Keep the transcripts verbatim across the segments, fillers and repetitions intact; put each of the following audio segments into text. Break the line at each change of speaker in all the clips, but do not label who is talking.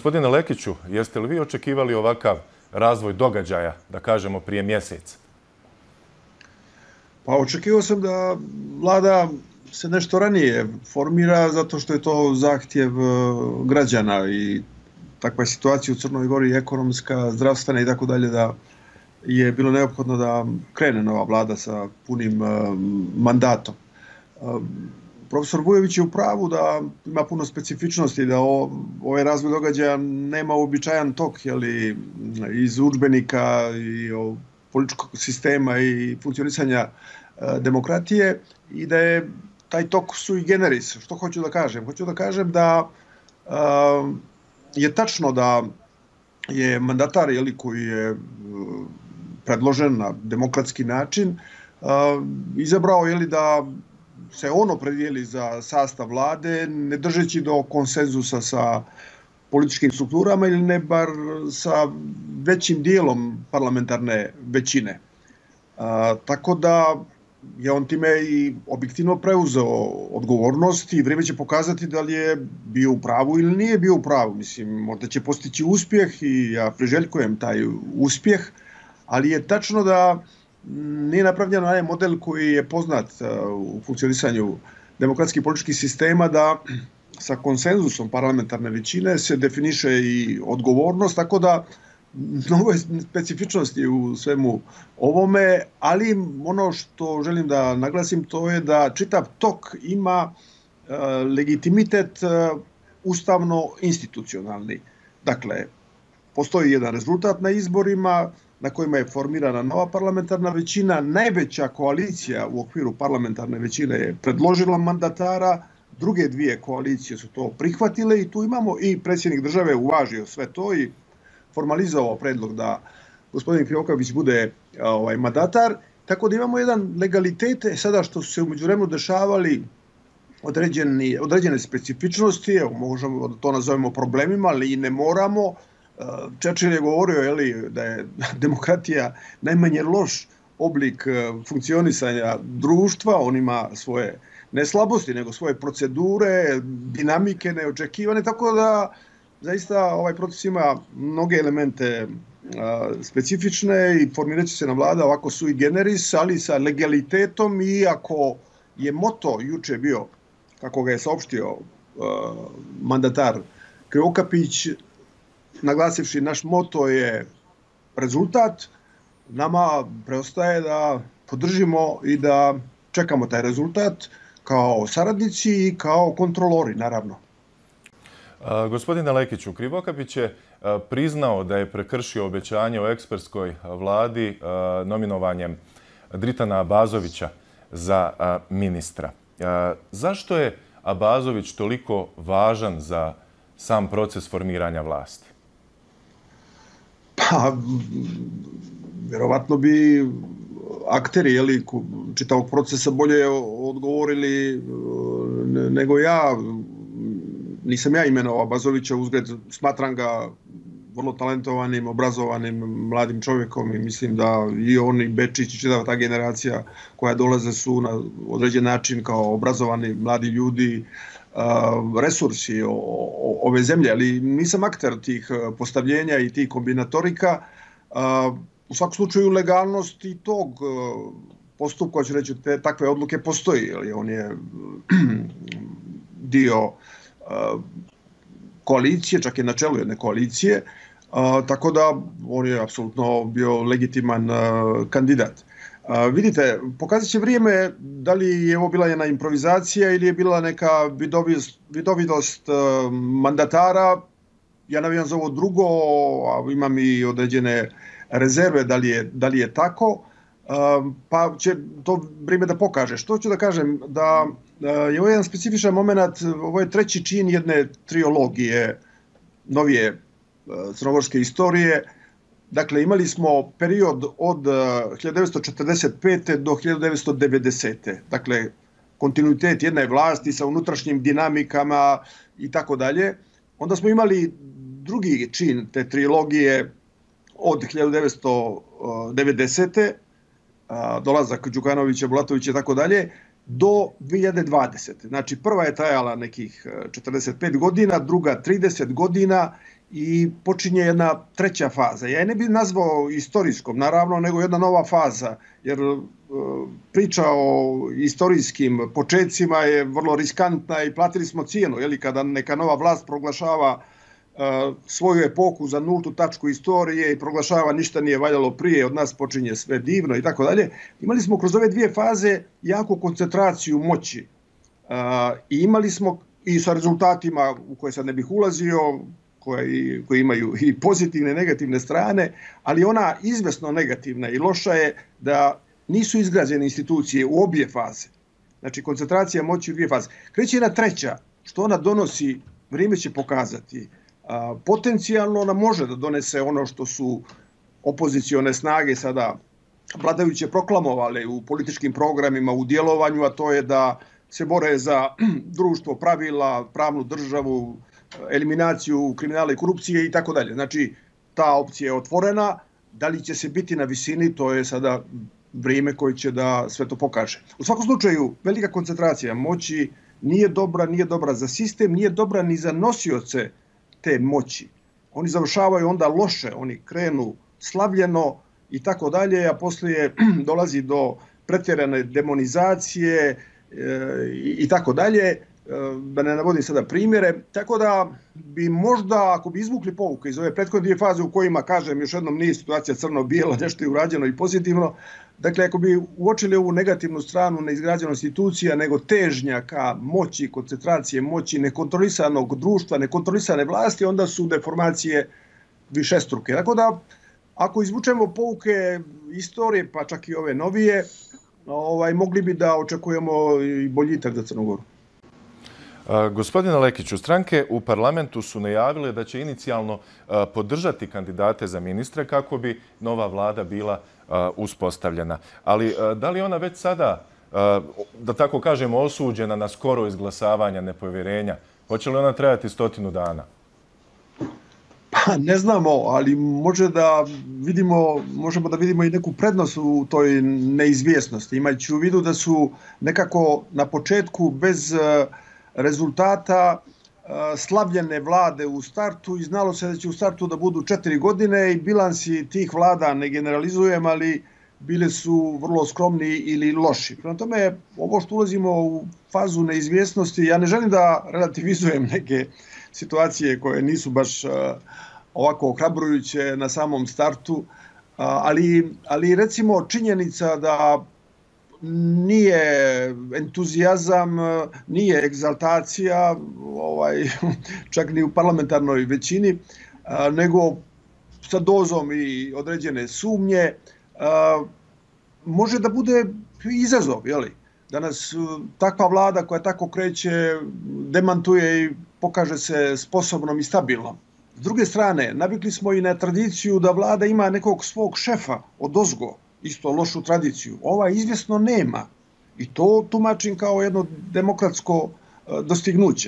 Gospodine Lekiću, jeste li vi očekivali ovakav razvoj događaja, da kažemo, prije mjesec?
Pa očekivao sam da vlada se nešto ranije formira zato što je to zahtjev građana i takva je situacija u Crnoj Gori, ekonomska, zdravstvena i tako dalje, da je bilo neophodno da krene nova vlada sa punim mandatom. Profesor Vujović je u pravu da ima puno specifičnosti, da ovaj razvoj događaja nema uobičajan tok jeli, iz udžbenika i političkog sistema i funkcionisanja demokratije i da je taj tok sui generis. Što hoću da kažem? Hoću da kažem da je tačno da je mandatar jeli, koji je predložen na demokratski način izabrao jeli, da se on opredijeli za sastav vlade, ne držeći do konsenzusa sa političkim strukturama ili ne bar sa većim dijelom parlamentarne većine. A, tako da je on time i objektivno preuzeo odgovornost i vrijeme će pokazati da li je bio u pravu ili nije bio u pravu. Mislim, možda će postići uspjeh i ja priželjkujem taj uspjeh, ali je tačno da nije napravljen onaj model koji je poznat u funkcionisanju demokratskih političkih sistema, da sa konsenzusom parlamentarne većine se definiše i odgovornost, tako da mnogo je specifičnosti u svemu ovome, ali ono što želim da naglasim to je da čitav tok ima legitimitet ustavno-institucionalni. Dakle, postoji jedan rezultat na izborima na kojima je formirana nova parlamentarna većina. Najveća koalicija u okviru parlamentarne većine je predložila mandatara, druge dvije koalicije su to prihvatile i tu imamo i predsjednik države uvažio sve to i formalizovao predlog da gospodin Krivokapić bude ovaj, mandatar. Tako da imamo jedan legalitet. Sada što su se u međuvremenu dešavali određeni, određene specifičnosti, evo, možemo da to nazovemo problemima, ali i ne moramo. Churchill je govorio jeli, da je demokratija najmanje loš oblik funkcionisanja društva, on ima svoje ne slabosti, nego svoje procedure, dinamike neočekivane, tako da zaista ovaj proces ima mnoge elemente a, specifične i formirat će se na vlada ovako sui generis, ali sa legalitetom, iako je moto juče bio, kako ga je saopštio a, mandatar Krivokapić, naglasivši naš moto je rezultat, nama preostaje da podržimo i da čekamo taj rezultat kao saradnici i kao kontrolori, naravno.
A, gospodine Lekiću, Krivokapić je a, priznao da je prekršio obećanje o ekspertskoj vladi a, nominovanjem Dritana Abazovića za a, ministra. A, zašto je Abazović toliko važan za sam proces formiranja vlasti?
Pa, vjerovatno bi akteri jeli, čitavog procesa bolje odgovorili nego ja. Nisam ja imenovao Abazovića, uzgled smatram ga vrlo talentovanim, obrazovanim, mladim čovjekom i mislim da i on i Bečić i čitava ta generacija koja dolaze su na određen način kao obrazovani mladi ljudi resursi ove zemlje, ali nisam akter tih postavljenja i tih kombinatorika. U svakom slučaju legalnost i tog postupka, hoću reći, te takve odluke postoji. On je dio koalicije, čak je na čelu jedne koalicije, tako da on je apsolutno bio legitiman kandidat. A, vidite, pokazat će vrijeme da li je ovo bila jedna improvizacija ili je bila neka vidovidost, vidovidost uh, mandatara. Ja navijam za ovo drugo, a imam i određene rezerve da li je, da li je tako. Uh, pa će to vrijeme da pokaže. Što ću da kažem? Da uh, je ovo jedan specifičan moment, ovo je treći čin jedne triologije novije uh, crnogorske istorije. Dakle, imali smo period od hiljadu devetsto četrdeset pete do hiljadu devetsto devedesete. Dakle, kontinuitet jedne vlasti sa unutrašnjim dinamikama i tako dalje. Onda smo imali drugi čin te trilogije od hiljadu devetsto devedesete. dolazak Đukanovića, Bulatovića i tako dalje, do dvije hiljade dvadesete. Znači, prva je trajala nekih četrdeset pet godina, druga trideset godina i počinje jedna treća faza. Ja je ne bih nazvao istorijskom, naravno, nego jedna nova faza, jer priča o istorijskim početcima je vrlo riskantna i platili smo cijenu, jeli, kada neka nova vlast proglašava svoju epohu za nultu tačku istorije i proglašava ništa nije valjalo prije, od nas počinje sve divno i tako dalje. Imali smo kroz ove dvije faze jako koncentraciju moći i imali smo i sa rezultatima u koje sad ne bih ulazio, koji, koji imaju i pozitivne i negativne strane, ali ona izvesno negativna i loša je da nisu izgrađene institucije u obje faze. Znači koncentracija moći u dvije faze. Kreće na treća, što ona donosi, vrijeme će pokazati. A, potencijalno ona može da donese ono što su opozicione snage sada vladajuće proklamovale u političkim programima, u djelovanju, a to je da se bore za društvo pravila, pravnu državu, eliminaciju kriminala i korupcije i tako dalje. Znači, ta opcija je otvorena. Da li će se biti na visini, to je sada vrijeme koje će da sve to pokaže. U svakom slučaju, velika koncentracija moći nije dobra, nije dobra za sistem, nije dobra ni za nosioce te moći. Oni završavaju onda loše, oni krenu slavljeno i tako dalje, a poslije dolazi do pretjerane demonizacije i tako dalje, da ne navodim sada primjere. Tako da bi možda, ako bi izvukli pouke iz ove prethodne dvije faze u kojima, kažem, još jednom nije situacija crno-bijela, nešto je urađeno i pozitivno, dakle, ako bi uočili ovu negativnu stranu neizgrađena institucija, nego težnja ka moći, koncentracije moći, nekontrolisanog društva, nekontrolisane vlasti, onda su deformacije višestruke. Tako da, ako izvučemo pouke istorije, pa čak i ove novije, ovaj, mogli bi da očekujemo i boljitak za Crnu Goru.
Gospodine Lekiću, stranke u parlamentu su najavile da će inicijalno podržati kandidate za ministre kako bi nova vlada bila uspostavljena. Ali da li ona već sada, da tako kažemo, osuđena na skoro izglasavanje nepovjerenja? Hoće li ona trajati stotinu dana?
Pa ne znamo, ali može da vidimo, možemo da vidimo i neku prednost u toj neizvjesnosti. Imajući u vidu da su nekako na početku bez rezultata slavljene vlade u startu i znalo se da će u startu da budu četiri godine i bilansi tih vlada, ne generalizujem, ali bile su vrlo skromni ili loši. Prema tome, ovo što ulazimo u fazu neizvjesnosti, ja ne želim da relativizujem neke situacije koje nisu baš ovako ohrabrujuće na samom startu, ali, ali recimo činjenica da nije entuzijazam, nije egzaltacija, ovaj, čak ni u parlamentarnoj većini, nego sa dozom i određene sumnje, može da bude izazov, jeli? Da nas takva vlada koja tako kreće demantuje i pokaže se sposobnom i stabilnom. S druge strane, navikli smo i na tradiciju da vlada ima nekog svog šefa odozgo, isto lošu tradiciju. Ova izvjesno nema. I to tumačim kao jedno demokratsko dostignuće.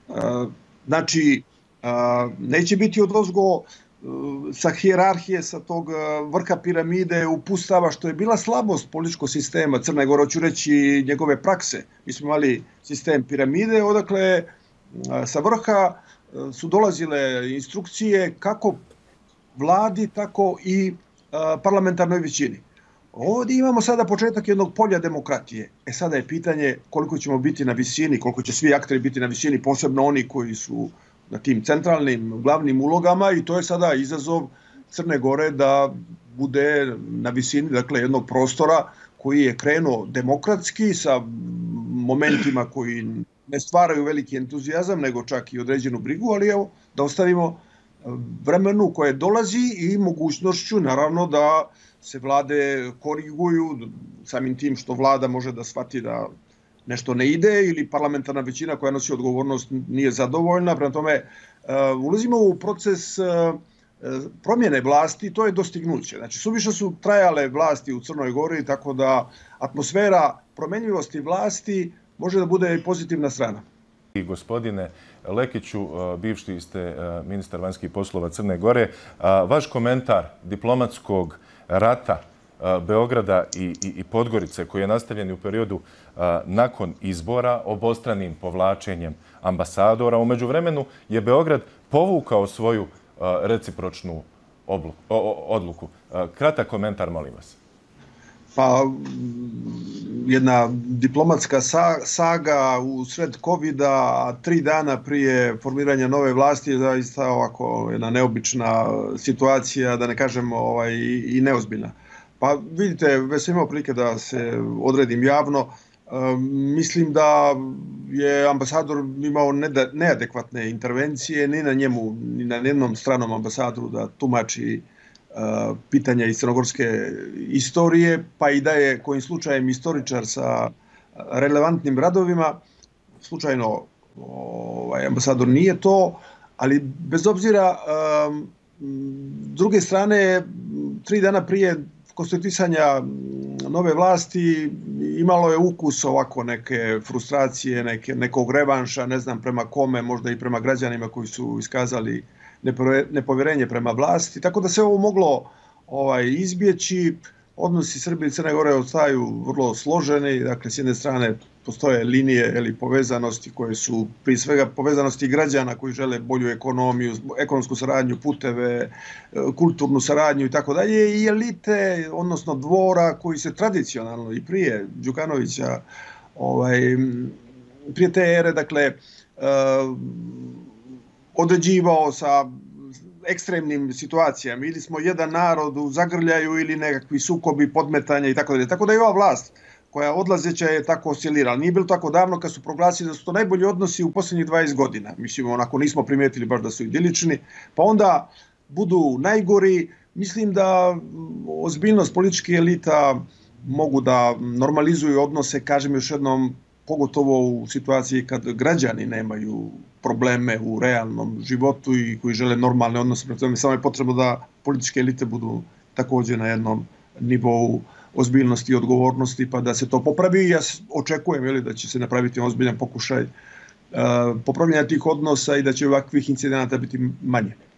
Znači, neće biti odozgo sa hijerarhije, sa tog vrha piramide upustava, što je bila slabost političkog sistema Crne Gore, hoću reći njegove prakse. Mi smo imali sistem piramide, odakle sa vrha su dolazile instrukcije kako vladi, tako i parlamentarnoj većini. Ovdje imamo sada početak jednog polja demokratije. E sada je pitanje koliko ćemo biti na visini, koliko će svi akteri biti na visini, posebno oni koji su na tim centralnim, glavnim ulogama, i to je sada izazov Crne Gore da bude na visini, dakle, jednog prostora koji je krenuo demokratski sa momentima koji ne stvaraju veliki entuzijazam, nego čak i određenu brigu, ali evo, da ostavimo vremenu koje dolazi i mogućnošću, naravno, da se vlade koriguju samim tim što vlada može da shvati da nešto ne ide ili parlamentarna većina koja nosi odgovornost nije zadovoljna. Prema tome, ulazimo u proces promjene vlasti, to je dostignuće. Znači, suviše su trajale vlasti u Crnoj Gori, tako da atmosfera promenljivosti vlasti može da bude i pozitivna strana.
I gospodine Lekiću, bivši ste ministar vanjskih poslova Crne Gore, vaš komentar diplomatskog rata Beograda i, i, i Podgorice koji je nastavljen u periodu a, nakon izbora obostranim povlačenjem ambasadora. U međuvremenu je Beograd povukao svoju recipročnu odluku. Kratak komentar, molim vas.
Pa, jedna diplomatska saga u sred kovida, tri dana prije formiranja nove vlasti je zaista ovako jedna neobična situacija, da ne kažem ovaj, i neozbiljna. Pa vidite, već sam imao prilike da se odredim javno. Mislim da je ambasador imao neadekvatne intervencije, ni na njemu, ni na jednom stranom ambasadoru da tumači pitanja iz crnogorske istorije, pa i da je kojim slučajem istoričar sa relevantnim radovima. Slučajno ovaj, ambasador nije to, ali bez obzira, s druge strane, tri dana prije konstituisanja nove vlasti imalo je ukus ovako neke frustracije, neke, nekog revanša, ne znam prema kome, možda i prema građanima koji su iskazali nepovjerenje prema vlasti, tako da se ovo moglo ovaj, izbjeći. Odnosi Srbije i Crne Gore ostaju vrlo složeni, dakle s jedne strane postoje linije ili povezanosti koje su prije svega povezanosti građana koji žele bolju ekonomiju, ekonomsku saradnju, puteve, kulturnu saradnju i tako dalje, i elite, odnosno dvora koji se tradicionalno i prije Đukanovića, ovaj, prije te ere, dakle, uh, određivao sa ekstremnim situacijama. Ili smo jedan narod u zagrljaju ili nekakvi sukobi, podmetanja i tako dalje. Tako da i ova vlast koja odlazeća je tako oscilirala. Nije bilo tako davno kad su proglasili da su to najbolji odnosi u posljednjih dvadeset godina. Mislim, onako nismo primijetili baš da su idilični. Pa onda budu najgori. Mislim da ozbiljnost političkih elita mogu da normalizuju odnose, kažem još jednom, pogotovo u situaciji kad građani nemaju probleme u realnom životu i koji žele normalne odnose. Prema tome samo je potrebno da političke elite budu također na jednom nivou ozbiljnosti i odgovornosti, pa da se to popravi. Ja očekujem jeli, da će se napraviti ozbiljan pokušaj uh, popravljanja tih odnosa i da će ovakvih incidenata biti manje.